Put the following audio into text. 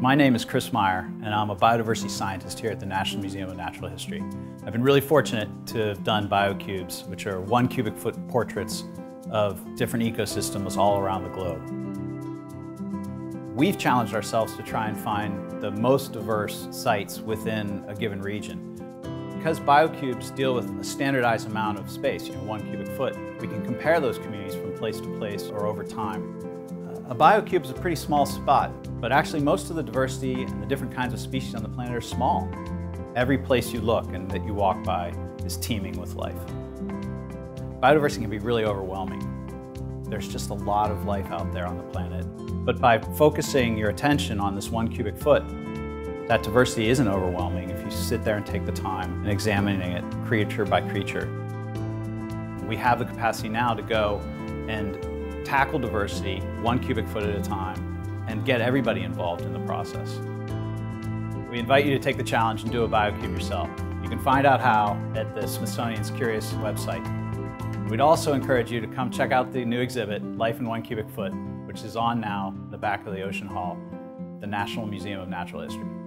My name is Chris Meyer, and I'm a biodiversity scientist here at the National Museum of Natural History. I've been really fortunate to have done biocubes, which are 1 cubic foot portraits of different ecosystems all around the globe. We've challenged ourselves to try and find the most diverse sites within a given region. Because biocubes deal with a standardized amount of space, 1 cubic foot, we can compare those communities from place to place or over time. A biocube is a pretty small spot, but actually most of the diversity and the different kinds of species on the planet are small. Every place you look and that you walk by is teeming with life. Biodiversity can be really overwhelming. There's just a lot of life out there on the planet. But by focusing your attention on this 1 cubic foot, that diversity isn't overwhelming if you sit there and take the time and examining it creature by creature. We have the capacity now to go and tackle diversity 1 cubic foot at a time and get everybody involved in the process. We invite you to take the challenge and do a biocube yourself. You can find out how at the Smithsonian's Curious website. We'd also encourage you to come check out the new exhibit, Life in 1 Cubic Foot, which is on now in the back of the Ocean Hall, the National Museum of Natural History.